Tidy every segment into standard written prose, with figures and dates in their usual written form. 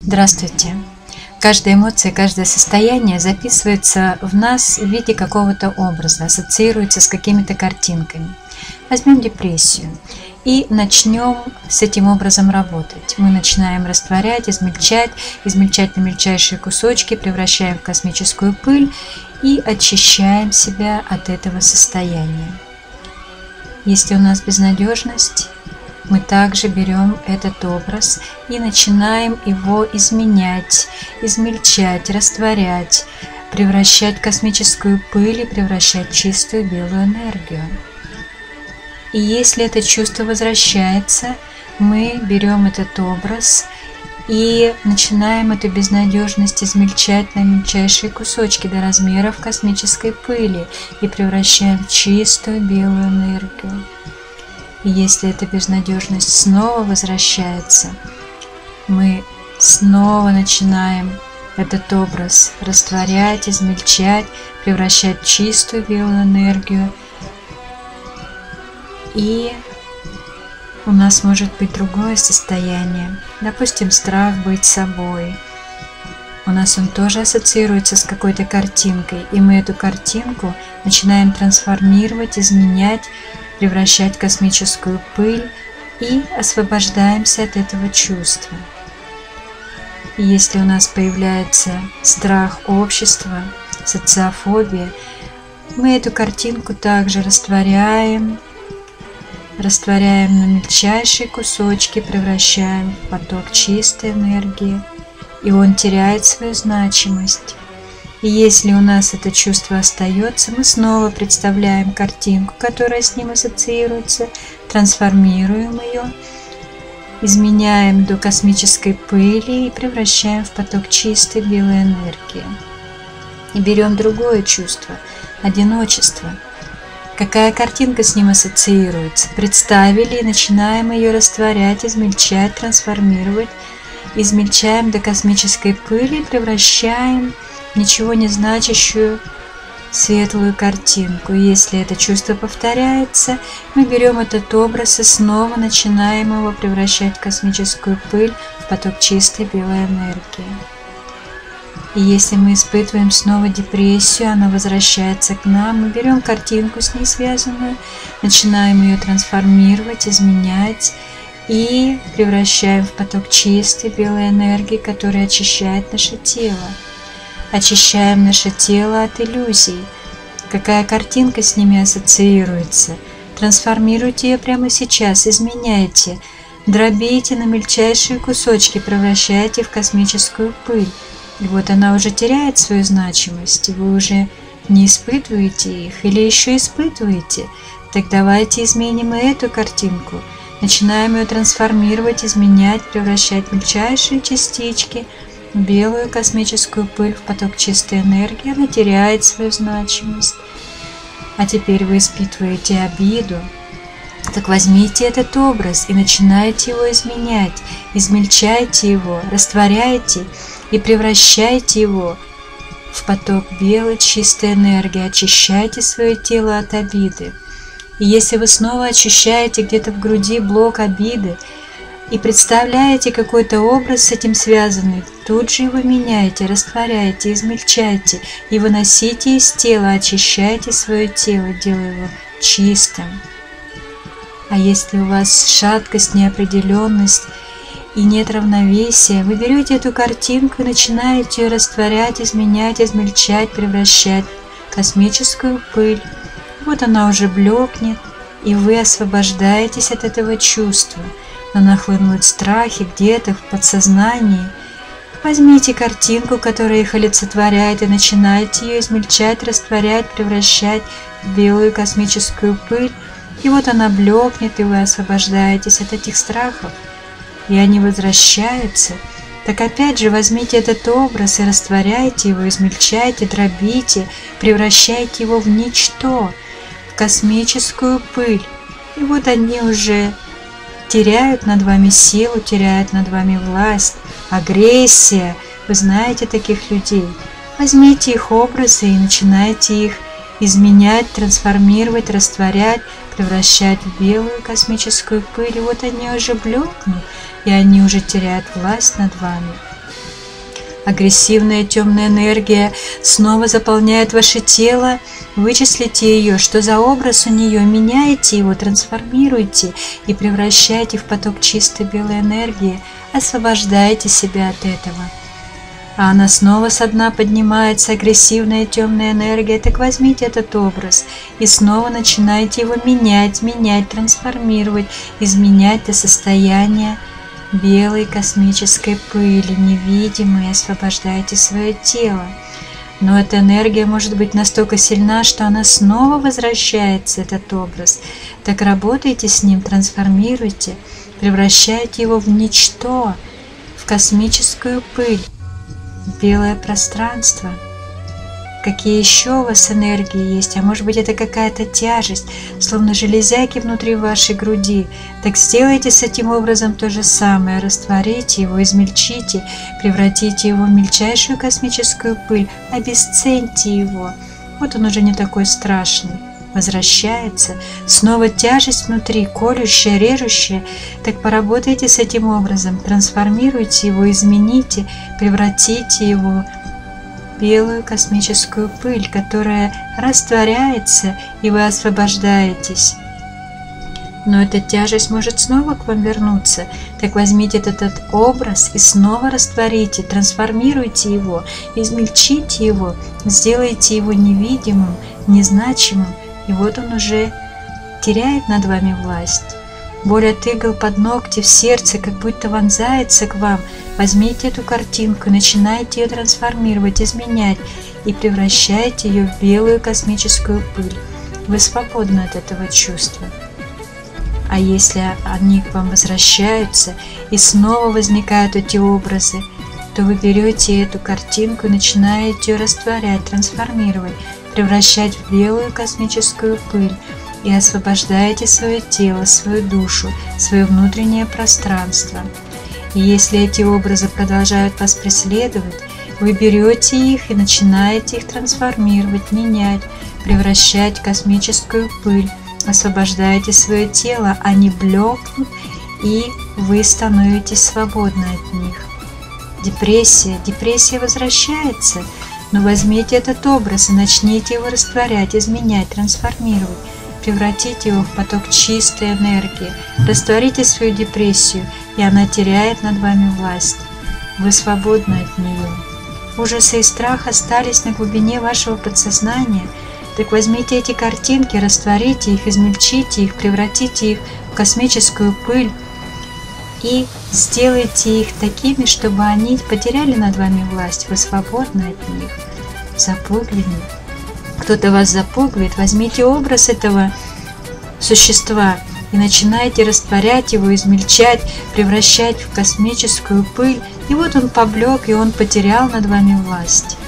Здравствуйте! Каждая эмоция, каждое состояние записывается в нас в виде какого-то образа, ассоциируется с какими-то картинками. Возьмем депрессию и начнем с этим образом работать. Мы начинаем растворять, измельчать на мельчайшие кусочки, превращаем в космическую пыль и очищаем себя от этого состояния. Если у нас безнадежность, мы также берем этот образ и начинаем его изменять, измельчать, растворять, превращать в космическую пыль и превращать в чистую белую энергию. И если это чувство возвращается, мы берем этот образ и начинаем эту безнадежность измельчать на мельчайшие кусочки до размеров космической пыли и превращаем в чистую белую энергию. И если эта безнадежность снова возвращается, мы снова начинаем этот образ растворять, измельчать, превращать в чистую белую энергию. И у нас может быть другое состояние. Допустим, страх быть собой. У нас он тоже ассоциируется с какой-то картинкой, и мы эту картинку начинаем трансформировать, изменять, превращать в космическую пыль и освобождаемся от этого чувства. И если у нас появляется страх общества, социофобия, мы эту картинку также растворяем на мельчайшие кусочки, превращаем в поток чистой энергии, и он теряет свою значимость. И если у нас это чувство остается, мы снова представляем картинку, которая с ним ассоциируется, трансформируем ее, изменяем до космической пыли и превращаем в поток чистой белой энергии. И берем другое чувство – одиночество. Какая картинка с ним ассоциируется? Представили и начинаем ее растворять, измельчать, трансформировать. Измельчаем до космической пыли и превращаем в ничего не значащую светлую картинку. И если это чувство повторяется, мы берем этот образ и снова начинаем его превращать в космическую пыль, в поток чистой белой энергии. И если мы испытываем снова депрессию, она возвращается к нам, мы берем картинку с ней связанную, начинаем ее трансформировать, изменять и превращаем в поток чистой белой энергии, которая очищает наше тело. Очищаем наше тело от иллюзий. Какая картинка с ними ассоциируется? Трансформируйте ее прямо сейчас, изменяйте, дробите на мельчайшие кусочки, превращайте в космическую пыль. И вот она уже теряет свою значимость, и вы уже не испытываете их, или еще испытываете. Так давайте изменим и эту картинку. Начинаем ее трансформировать, изменять, превращать в мельчайшие частички, в белую космическую пыль, в поток чистой энергии. Она теряет свою значимость. А теперь вы испытываете обиду. Так возьмите этот образ и начинайте его изменять, измельчайте его, растворяйте и превращайте его в поток белой чистой энергии. Очищайте свое тело от обиды. И если вы снова ощущаете где-то в груди блок обиды и представляете какой-то образ с этим связанный, тут же его меняйте, растворяйте, измельчайте и выносите из тела, очищайте свое тело, делая его чистым. А если у вас шаткость, неопределенность и нет равновесия, вы берете эту картинку и начинаете ее растворять, изменять, измельчать, превращать в космическую пыль. Вот она уже блекнет, и вы освобождаетесь от этого чувства. Но нахлынут страхи где-то в подсознании. Возьмите картинку, которая их олицетворяет, и начинайте ее измельчать, растворять, превращать в белую космическую пыль. И вот она блекнет, и вы освобождаетесь от этих страхов. И они возвращаются. Так опять же возьмите этот образ и растворяйте его, измельчайте, дробите, превращайте его в ничто, в космическую пыль. И вот они уже теряют над вами силу, теряют над вами власть, агрессия. Вы знаете таких людей. Возьмите их образы и начинайте их изменять, трансформировать, растворять, превращать в белую космическую пыль. И вот они уже блекнут, и они уже теряют власть над вами. агрессивная темная энергия снова заполняет ваше тело, вычислите ее, что за образ у нее, меняйте его, трансформируйте и превращайте в поток чистой белой энергии, освобождайте себя от этого. А она снова со дна поднимается, агрессивная темная энергия, так возьмите этот образ и снова начинайте его менять, трансформировать, изменять до состояния белой космической пыли, невидимой, освобождайте свое тело. Но эта энергия может быть настолько сильна, что она снова возвращается, этот образ. Так работайте с ним, трансформируйте, превращайте его в ничто, в космическую пыль, белое пространство. Какие еще у вас энергии есть? А может быть, это какая-то тяжесть, словно железяки внутри вашей груди. Так сделайте с этим образом то же самое. Растворите его, измельчите, превратите его в мельчайшую космическую пыль, обесценьте его. Вот он уже не такой страшный. Возвращается. Снова тяжесть внутри, колющая, режущая. Так поработайте с этим образом, трансформируйте его, измените, превратите его в белую космическую пыль, которая растворяется, и вы освобождаетесь. Но эта тяжесть может снова к вам вернуться. Так возьмите этот образ и снова растворите, трансформируйте его, измельчите его, сделайте его невидимым, незначимым, и вот он уже теряет над вами власть. Боль от игл под ногти в сердце как будто вонзается к вам. Возьмите эту картинку, начинайте ее трансформировать, изменять и превращайте ее в белую космическую пыль. Вы свободны от этого чувства. А если они к вам возвращаются и снова возникают эти образы, то вы берете эту картинку и начинаете ее растворять, трансформировать, превращать в белую космическую пыль и освобождаете свое тело, свою душу, свое внутреннее пространство. И если эти образы продолжают вас преследовать, вы берете их и начинаете их трансформировать, менять, превращать в космическую пыль, освобождаете свое тело, они блекнут, и вы становитесь свободны от них. Депрессия возвращается, но возьмите этот образ и начните его растворять, изменять, трансформировать, превратите его в поток чистой энергии, растворите свою депрессию, и она теряет над вами власть. Вы свободны от нее. Ужасы и страх остались на глубине вашего подсознания. Так возьмите эти картинки, растворите их, измельчите их, превратите их в космическую пыль и сделайте их такими, чтобы они потеряли над вами власть. Вы свободны от них. Запуглены. Кто-то вас запугивает, возьмите образ этого существа и начинайте растворять его, измельчать, превращать в космическую пыль. И вот он поблек, и он потерял над вами власть.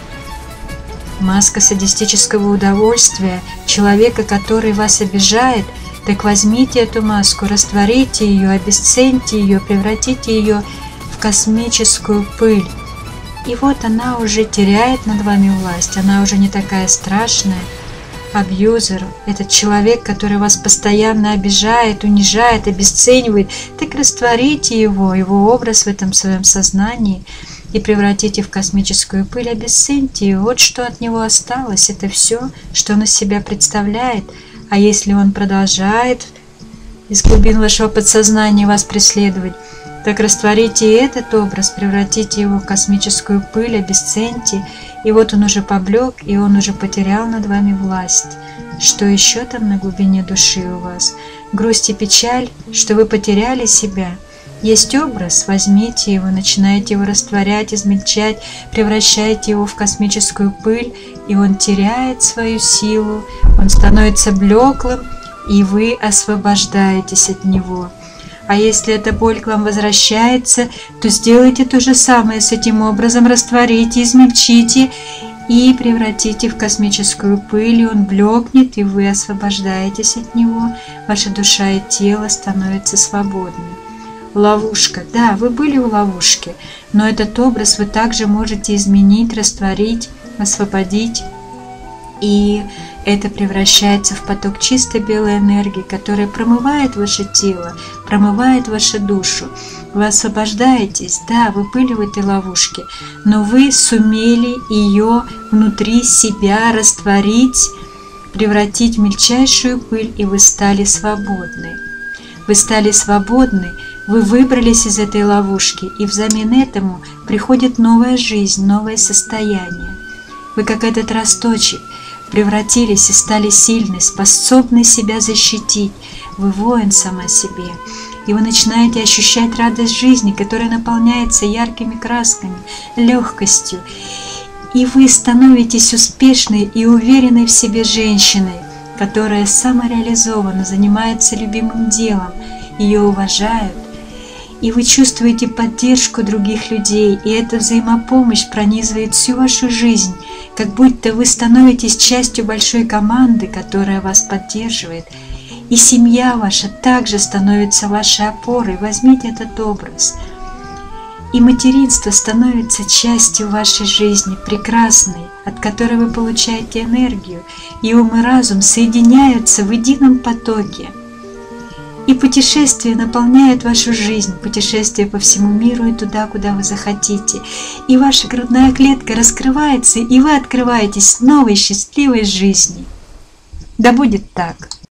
Маска садистического удовольствия человека, который вас обижает, так возьмите эту маску, растворите ее, обесценьте ее, превратите ее в космическую пыль. И вот она уже теряет над вами власть, она уже не такая страшная. Абьюзер, этот человек, который вас постоянно обижает, унижает, обесценивает, так растворите его образ в этом своем сознании и превратите в космическую пыль, обесценьте ее. Вот что от него осталось, это все, что он из себя представляет. А если он продолжает из глубин вашего подсознания вас преследовать, так растворите этот образ, превратите его в космическую пыль, обесценьте, и вот он уже поблек, и он уже потерял над вами власть. Что еще там на глубине души у вас? Грусть и печаль, что вы потеряли себя. Есть образ, возьмите его, начинайте его растворять, измельчать, превращайте его в космическую пыль, и он теряет свою силу, он становится блеклым, и вы освобождаетесь от него. А если эта боль к вам возвращается, то сделайте то же самое с этим образом, растворите, измельчите и превратите в космическую пыль, и он блекнет, и вы освобождаетесь от него, ваша душа и тело становятся свободны. Ловушка. Да, вы были в ловушке, но этот образ вы также можете изменить, растворить, освободить, и это превращается в поток чистой белой энергии, которая промывает ваше тело, промывает вашу душу. Вы освобождаетесь, да, вы были в этой ловушке, но вы сумели ее внутри себя растворить, превратить в мельчайшую пыль, и вы стали свободны. Вы стали свободны, вы выбрались из этой ловушки, и взамен этому приходит новая жизнь, новое состояние. Вы, как этот росточек, превратились и стали сильны, способны себя защитить. Вы воин сама себе. И вы начинаете ощущать радость жизни, которая наполняется яркими красками, легкостью. И вы становитесь успешной и уверенной в себе женщиной, которая самореализованно занимается любимым делом, ее уважают. И вы чувствуете поддержку других людей, и эта взаимопомощь пронизывает всю вашу жизнь, как будто вы становитесь частью большой команды, которая вас поддерживает. И семья ваша также становится вашей опорой. Возьмите этот образ. И материнство становится частью вашей жизни, прекрасной, от которой вы получаете энергию, и ум и разум соединяются в едином потоке. И путешествие наполняет вашу жизнь, путешествие по всему миру и туда, куда вы захотите. И ваша грудная клетка раскрывается, и вы открываетесь новой счастливой жизни. Да будет так!